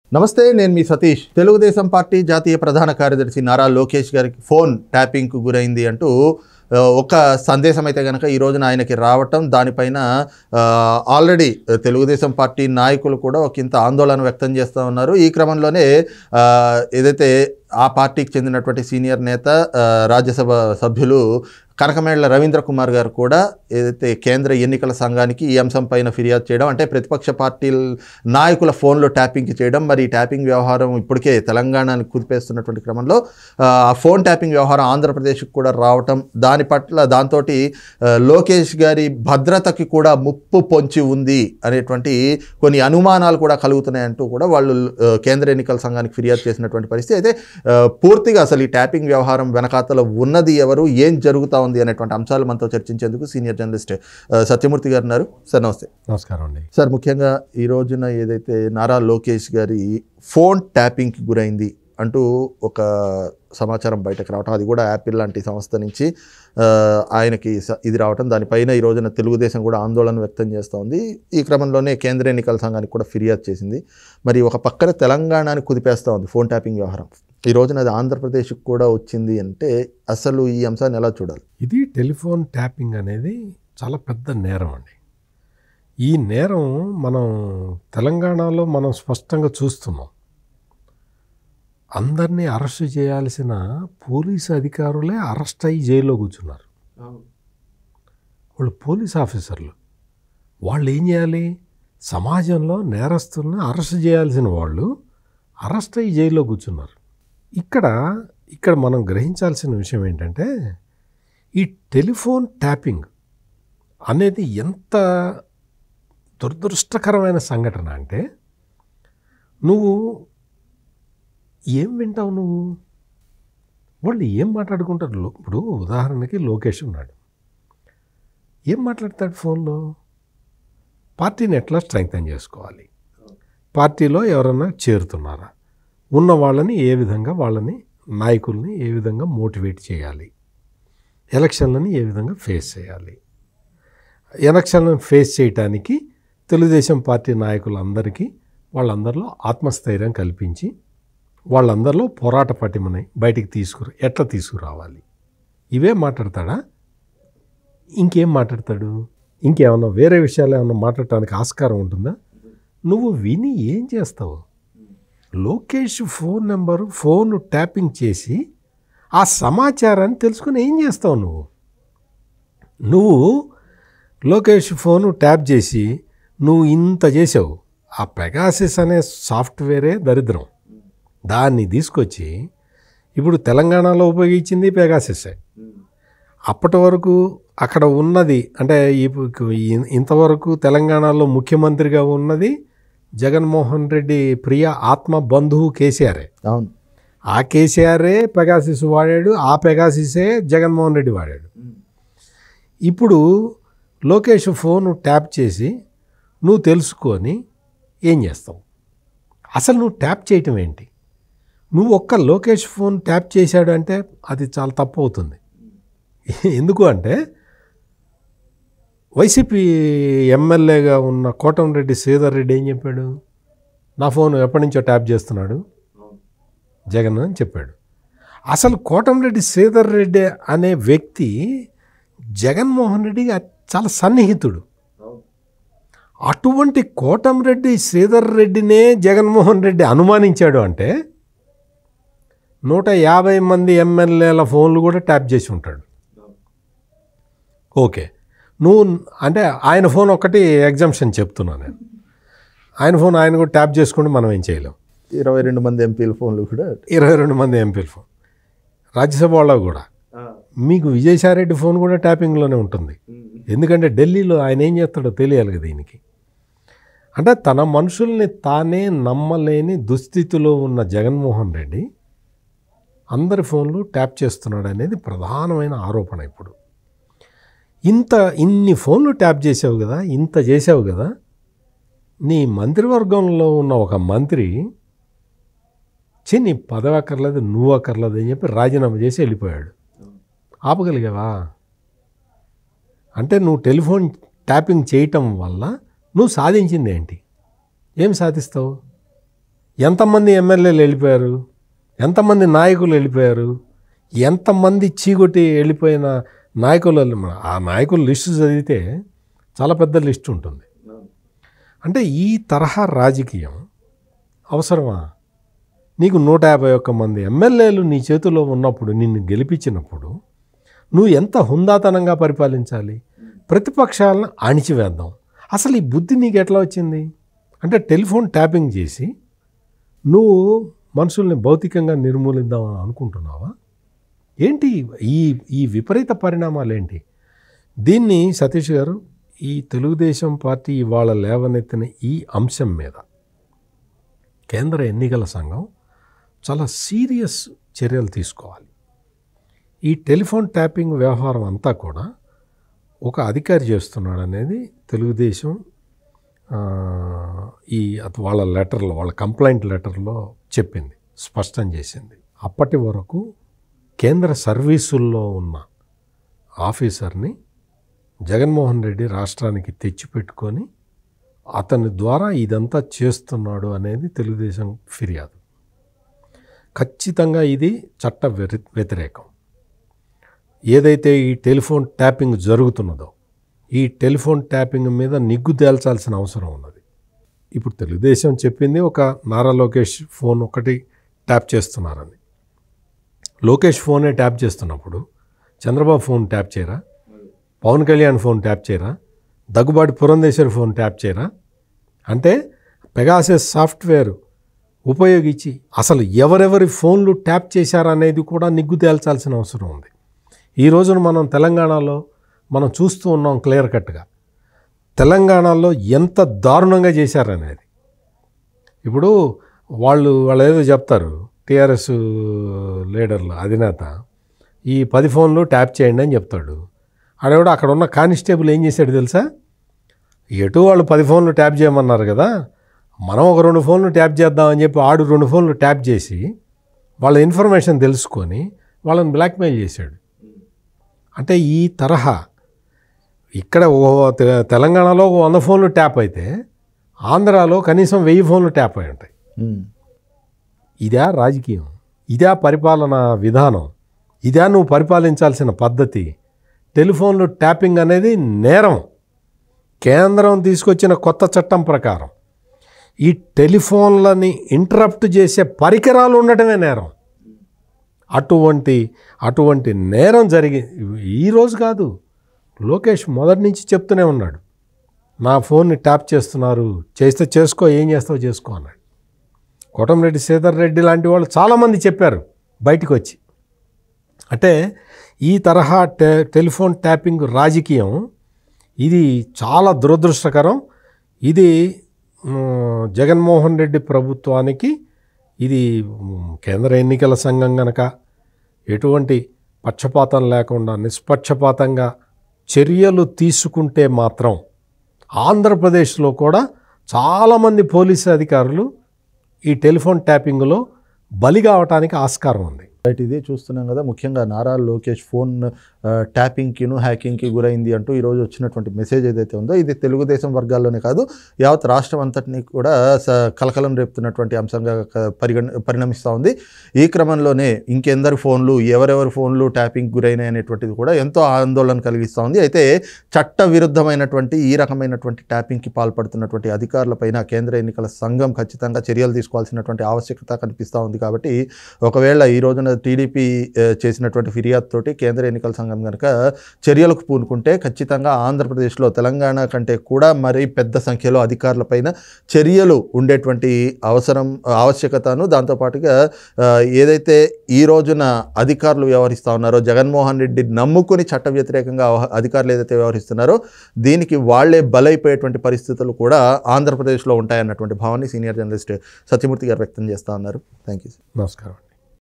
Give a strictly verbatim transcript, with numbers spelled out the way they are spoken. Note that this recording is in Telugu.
నమస్తే, నేను మీ సతీష్. తెలుగుదేశం పార్టీ జాతీయ ప్రధాన కార్యదర్శి నారా లోకేష్ గారికి ఫోన్ ట్యాపింగ్కు గురైంది అంటూ ఒక సందేశం అయితే కనుక ఈ రోజున ఆయనకి రావటం, దానిపైన ఆల్రెడీ తెలుగుదేశం పార్టీ నాయకులు కూడా ఒక ఇంత ఆందోళన వ్యక్తం చేస్తూ ఉన్నారు. ఈ క్రమంలోనే ఏదైతే ఆ పార్టీకి చెందినటువంటి సీనియర్ నేత రాజ్యసభ సభ్యులు కనకమేళ్ల రవీంద్ర కుమార్ గారు కూడా ఏదైతే కేంద్ర ఎన్నికల సంఘానికి ఈ అంశం పైన ఫిర్యాదు చేయడం, అంటే ప్రతిపక్ష పార్టీల నాయకుల ఫోన్లో ట్యాపింగ్ చేయడం, మరి ఈ ట్యాపింగ్ వ్యవహారం ఇప్పటికే తెలంగాణని కుదిపేస్తున్నటువంటి క్రమంలో ఆ ఫోన్ ట్యాపింగ్ వ్యవహారం ఆంధ్రప్రదేశ్కి కూడా రావటం, దాని పట్ల దాంతో లోకేష్ గారి భద్రతకి కూడా ముప్పు పొంచి ఉంది అనేటువంటి కొన్ని అనుమానాలు కూడా కలుగుతున్నాయంటూ కూడా వాళ్ళు కేంద్ర ఎన్నికల సంఘానికి ఫిర్యాదు చేసినటువంటి పరిస్థితి. అయితే పూర్తిగా అసలు ఈ ట్యాపింగ్ వ్యవహారం వెనకాతల ఉన్నది ఎవరు, ఏం జరుగుతా ఉంది అనేటువంటి అంశాలు మనతో చర్చించేందుకు సీనియర్ జర్నలిస్ట్ సత్యమూర్తి గారు ఉన్నారు. సార్ నమస్తే. నమస్కారం అండి. సార్, ముఖ్యంగా ఈ రోజున ఏదైతే నారా లోకేష్ గారి ఫోన్ ట్యాపింగ్కి గురైంది అంటూ ఒక సమాచారం బయటకు రావటం, అది కూడా యాపిల్ లాంటి సంస్థ నుంచి ఆయనకి ఇది రావటం, దానిపైన ఈ రోజున తెలుగుదేశం కూడా ఆందోళన వ్యక్తం చేస్తూ ఉంది. ఈ క్రమంలోనే కేంద్ర ఎన్నికల సంఘానికి కూడా ఫిర్యాదు చేసింది. మరి ఒక పక్కన తెలంగాణని కుదిపేస్తూ ఉంది ఫోన్ ట్యాపింగ్ వ్యవహారం. ఈ రోజున అది ఆంధ్రప్రదేశ్కి కూడా వచ్చింది అంటే అసలు ఈ అంశాన్ని ఎలా చూడాలి? ఇది టెలిఫోన్ ట్యాపింగ్ అనేది చాలా పెద్ద నేరం అండి. ఈ నేరం మనం తెలంగాణలో మనం స్పష్టంగా చూస్తున్నాం. అందరినీ అరెస్ట్ చేయాల్సిన పోలీసు అధికారులే అరెస్ట్ అయ్యి జైల్లో కూర్చున్నారు. వాళ్ళు పోలీస్ ఆఫీసర్లు. వాళ్ళు ఏం చేయాలి? సమాజంలో నేరస్తులను అరెస్ట్ చేయాల్సిన వాళ్ళు అరెస్ట్ అయ్యి జైల్లో కూర్చున్నారు. ఇక్కడ ఇక్కడ మనం గ్రహించాల్సిన విషయం ఏంటంటే, ఈ టెలిఫోన్ ట్యాపింగ్ అనేది ఎంత దురదృష్టకరమైన సంఘటన అంటే, నువ్వు ఏం వింటావు? నువ్వు వాళ్ళు ఏం మాట్లాడుకుంటారు? ఇప్పుడు ఉదాహరణకి లోకేష్ ఉన్నాడు, ఏం మాట్లాడతాడు ఫోన్లో? పార్టీని ఎట్లా స్ట్రెంగ్తన్ చేసుకోవాలి, పార్టీలో ఎవరన్నా చేరుతున్నారా, ఉన్న వాళ్ళని ఏ విధంగా, వాళ్ళని నాయకుల్ని ఏ విధంగా మోటివేట్ చేయాలి, ఎలక్షన్లని ఏ విధంగా ఫేస్ చేయాలి, ఎలక్షన్లను ఫేస్ చేయటానికి తెలుగుదేశం పార్టీ నాయకులందరికీ వాళ్ళందరిలో ఆత్మస్థైర్యం కల్పించి వాళ్ళందరిలో పోరాట పటిమని బయటికి తీసుకురా ఎట్లా తీసుకురావాలి, ఇవే మాట్లాడతాడా? ఇంకేం మాట్లాడతాడు? ఇంకేమన్నా వేరే విషయాలు ఏమన్నా మాట్లాడటానికి ఆస్కారం ఉంటుందా? నువ్వు విని ఏం చేస్తావు? Lokesh phone number phone tapping చేసి ఆ సమాచారాన్ని తెలుసుకుని ఏం చేస్తావు? నువ్వు నువ్వు లోకేష్ ఫోను ట్యాప్ చేసి నువ్వు ఇంత చేసావు. ఆ పెగాసిస్ అనే సాఫ్ట్వేరే దరిద్రం. దాన్ని తీసుకొచ్చి ఇప్పుడు తెలంగాణలో ఉపయోగించింది పెగాసిసే. అప్పటి వరకు అక్కడ ఉన్నది అంటే ఇంతవరకు తెలంగాణలో ముఖ్యమంత్రిగా ఉన్నది జగన్మోహన్ రెడ్డి ప్రియ ఆత్మ బంధువు కేసీఆరే. అవును, ఆ కేసీఆరే పెగాసిస్ వాడాడు, ఆ పెగాసిసే జగన్మోహన్ రెడ్డి వాడాడు. ఇప్పుడు లోకేష్ ఫోను ట్యాప్ చేసి నువ్వు తెలుసుకొని ఏం చేస్తావు? అసలు నువ్వు ట్యాప్ చేయటం ఏంటి? నువ్వు ఒక్క లోకేష్ ఫోన్ ట్యాప్ చేశాడు అంటే అది చాలా తప్పు అవుతుంది. ఎందుకు అంటే వైసీపీ ఎమ్మెల్యేగా ఉన్న కోటంరెడ్డి శ్రీధర్ రెడ్డి ఏం చెప్పాడు? నా ఫోన్ ఎప్పటి నుంచో ట్యాప్ చేస్తున్నాడు జగన్ అని చెప్పాడు. అసలు కోటంరెడ్డి శ్రీధర్ రెడ్డి అనే వ్యక్తి జగన్మోహన్ రెడ్డికి చాలా సన్నిహితుడు. అటువంటి కోటంరెడ్డి శ్రీధర్ రెడ్డినే జగన్మోహన్ రెడ్డి అనుమానించాడు అంటే నూట యాభై మంది ఎమ్మెల్యేల ఫోన్లు కూడా ట్యాప్ చేసి ఉంటాడు. ఓకే, నువ్వు అంటే ఆయన ఫోన్ ఒకటి ఎగ్జామ్షన్ చెప్తున్నాను నేను. ఆయన ఫోన్ ఆయన కూడా ట్యాప్ చేసుకుంటే మనం ఏం చేయలేం. ఇరవై రెండు మంది ఎంపీల ఫోన్లు కూడా ఇరవై రెండు మంది ఎంపీల ఫోన్ రాజ్యసభ వాళ్ళకు కూడా. మీకు విజయసాయిరెడ్డి ఫోన్ కూడా ట్యాపింగ్లోనే ఉంటుంది. ఎందుకంటే ఢిల్లీలో ఆయన ఏం చేస్తాడో తెలియాలి కదా దీనికి. అంటే తన మనుషుల్ని తానే నమ్మలేని దుస్థితిలో ఉన్న జగన్మోహన్ రెడ్డి అందరి ఫోన్లు ట్యాప్ చేస్తున్నాడు అనేది ప్రధానమైన ఆరోపణ. ఇప్పుడు ఇంత ఇన్ని ఫోన్లు ట్యాప్ చేసావు కదా, ఇంత చేసావు కదా, నీ మంత్రివర్గంలో ఉన్న ఒక మంత్రి చి నీ పదవి అక్కర్లేదు, నువ్వు అక్కర్లేదు అని చెప్పి రాజీనామా చేసి వెళ్ళిపోయాడు. ఆపగలిగావా? అంటే నువ్వు టెలిఫోన్ ట్యాపింగ్ చేయటం వల్ల నువ్వు సాధించింది ఏంటి? ఏం సాధిస్తావు? ఎంతమంది ఎమ్మెల్యేలు వెళ్ళిపోయారు, ఎంతమంది నాయకులు వెళ్ళిపోయారు, ఎంతమంది చీకొట్టి వెళ్ళిపోయిన నాయకులు, ఆ నాయకుల లిస్టు చదివితే చాలా పెద్ద లిస్టు ఉంటుంది. అంటే ఈ తరహా రాజకీయం అవసరమా? నీకు నూట యాభై ఒక్క మంది ఎమ్మెల్యేలు నీ చేతిలో ఉన్నప్పుడు, నిన్ను గెలిపించినప్పుడు నువ్వు ఎంత హుందాతనంగా పరిపాలించాలి? ప్రతిపక్షాలను అణిచివేద్దాం. అసలు ఈ బుద్ధి నీకు ఎట్లా వచ్చింది? అంటే టెలిఫోన్ ట్యాపింగ్ చేసి నువ్వు మనుషుల్ని భౌతికంగా నిర్మూలిద్దామని అనుకుంటున్నావా? ఏంటి ఈ ఈ విపరీత పరిణామాలు ఏంటి? దీన్ని సతీష్ గారు, ఈ తెలుగుదేశం పార్టీ ఇవాళ లేవనెత్తిన ఈ అంశం మీద కేంద్ర ఎన్నికల సంఘం చాలా సీరియస్ చర్యలు తీసుకోవాలి. ఈ టెలిఫోన్ ట్యాపింగ్ వ్యవహారం అంతా కూడా ఒక అధికారి చేస్తున్నాడు అనేది తెలుగుదేశం ఈ వాళ్ళ లెటర్లో, వాళ్ళ కంప్లైంట్ లెటర్లో చెప్పింది, స్పష్టం చేసింది. అప్పటి వరకు కేంద్ర సర్వీసుల్లో ఉన్న ఆఫీసర్ని జగన్మోహన్ రెడ్డి రాష్ట్రానికి తెచ్చిపెట్టుకొని అతని ద్వారా ఇదంతా చేస్తున్నాడు అనేది తెలుగుదేశం ఫిర్యాదు. ఖచ్చితంగా ఇది చట్ట వ్యతిరేకం. ఏదైతే ఈ టెలిఫోన్ ట్యాపింగ్ జరుగుతున్నదో, ఈ టెలిఫోన్ ట్యాపింగ్ మీద నిగ్గు తేల్చాల్సిన అవసరం ఉన్నది. ఇప్పుడు తెలుగుదేశం చెప్పింది ఒక నారా లోకేష్ ఫోన్ ఒకటి ట్యాప్ చేస్తున్నారని. లోకేష్ ఫోనే ట్యాప్ చేస్తున్నప్పుడు చంద్రబాబు ఫోన్ ట్యాప్ చేయరా? పవన్ కళ్యాణ్ ఫోన్ ట్యాప్ చేయరా? దగ్గుబాటి పురంధేశ్వరి ఫోన్ ట్యాప్ చేయరా? అంటే పెగాసస్ సాఫ్ట్వేర్ ఉపయోగించి అసలు ఎవరెవరి ఫోన్లు ట్యాప్ చేశారనేది కూడా నిగ్గు తేల్చాల్సిన అవసరం ఉంది. ఈ రోజున మనం తెలంగాణలో మనం చూస్తూ ఉన్నాం క్లియర్ కట్గా, తెలంగాణలో ఎంత దారుణంగా చేశారనేది. ఇప్పుడు వాళ్ళు వాళ్ళు ఏదో చెప్తారు, టీఆర్ఎస్ లీడర్లు అధినేత ఈ పది ఫోన్లు ట్యాప్ చేయండి అని చెప్తాడు. ఆడేవాడు అక్కడ ఉన్న కానిస్టేబుల్ ఏం చేశాడు తెలుసా? ఎటు వాళ్ళు పది ఫోన్లు ట్యాప్ చేయమన్నారు కదా, మనం ఒక రెండు ఫోన్లు ట్యాప్ చేద్దామని చెప్పి ఆడు రెండు ఫోన్లు ట్యాప్ చేసి వాళ్ళ ఇన్ఫర్మేషన్ తెలుసుకొని వాళ్ళని బ్లాక్మెయిల్ చేశాడు. అంటే ఈ తరహా ఇక్కడ తెలంగాణలో వంద ఫోన్లు ట్యాప్ అయితే ఆంధ్రాలో కనీసం వెయ్యి ఫోన్లు ట్యాప్ అయి ఉంటాయి. ఇదా రాజకీయం? ఇదా పరిపాలన విధానం? ఇదా నువ్వు పరిపాలించాల్సిన పద్ధతి? టెలిఫోన్లు ట్యాపింగ్ అనేది నేరం. కేంద్రం తీసుకొచ్చిన కొత్త చట్టం ప్రకారం ఈ టెలిఫోన్లని ఇంటరప్ట్ చేసే పరికరాలు ఉండటమే నేరం. అటువంటి అటువంటి నేరం జరిగి ఈరోజు కాదు, లోకేష్ మొదటి నుంచి చెప్తూనే ఉన్నాడు, నా ఫోన్ని ట్యాప్ చేస్తున్నారు, చేస్తే చేసుకో, ఏం చేస్తావు చేసుకో అన్నాడు. కోటంరెడ్డి శ్రీధర్ రెడ్డి లాంటి వాళ్ళు చాలామంది చెప్పారు బయటకు వచ్చి. అంటే ఈ తరహా టె టెలిఫోన్ ట్యాపింగ్ రాజకీయం ఇది చాలా దురదృష్టకరం. ఇది జగన్మోహన్ రెడ్డి ప్రభుత్వానికి, ఇది కేంద్ర ఎన్నికల సంఘం గనక ఎటువంటి పక్షపాతం లేకుండా నిష్పక్షపాతంగా చర్యలు తీసుకుంటే మాత్రం ఆంధ్రప్రదేశ్లో కూడా చాలామంది పోలీసు అధికారులు ఈ టెలిఫోన్ ట్యాపింగ్లో బలి కావటానికి ఆస్కారం ఉంది. రైట్, ఇది చూస్తున్నాం కదా, ముఖ్యంగా నారా లోకేష్ ఫోన్ ట్యాపింగ్కిను హ్యాకింగ్కి గురైంది అంటూ ఈరోజు వచ్చినటువంటి మెసేజ్ ఏదైతే ఉందో ఇది తెలుగుదేశం వర్గాల్లోనే కాదు యావత్ రాష్ట్రం అంతటినీ కూడా కలకలం రేపుతున్నటువంటి అంశంగా పరిగణ పరిణమిస్తూ ఉంది. ఈ క్రమంలోనే ఇంకెందరు ఫోన్లు, ఎవరెవరి ఫోన్లు ట్యాపింగ్ గురైనాయి అనేటువంటిది కూడా ఎంతో ఆందోళన కలిగిస్తూ ఉంది. అయితే చట్ట విరుద్ధమైనటువంటి ఈ రకమైనటువంటి ట్యాపింగ్కి పాల్పడుతున్నటువంటి అధికారులపైన కేంద్ర ఎన్నికల సంఘం ఖచ్చితంగా చర్యలు తీసుకోవాల్సినటువంటి ఆవశ్యకత కనిపిస్తూ ఉంది. కాబట్టి ఒకవేళ ఈ రోజున టీడీపీ చేసినటువంటి ఫిర్యాదుతోటి కేంద్ర ఎన్నికల సంఘం కనుక చర్యలకు పూనుకుంటే ఖచ్చితంగా ఆంధ్రప్రదేశ్లో తెలంగాణ కంటే కూడా మరీ పెద్ద సంఖ్యలో అధికారులపైన చర్యలు ఉండేటువంటి అవసరం ఆవశ్యకతను, దాంతోపాటుగా ఏదైతే ఈ రోజున అధికారులు వ్యవహరిస్తూ ఉన్నారో, జగన్మోహన్ రెడ్డి నమ్ముకుని చట్ట వ్యతిరేకంగా అధికారులు ఏదైతే వ్యవహరిస్తున్నారో దీనికి వాళ్లే బలైపోయేటువంటి పరిస్థితులు కూడా ఆంధ్రప్రదేశ్లో ఉంటాయన్నటువంటి భావాన్ని సీనియర్ జర్నలిస్ట్ సత్యమూర్తి గారు వ్యక్తం చేస్తూ ఉన్నారు. Thank you sir. నమస్కారం.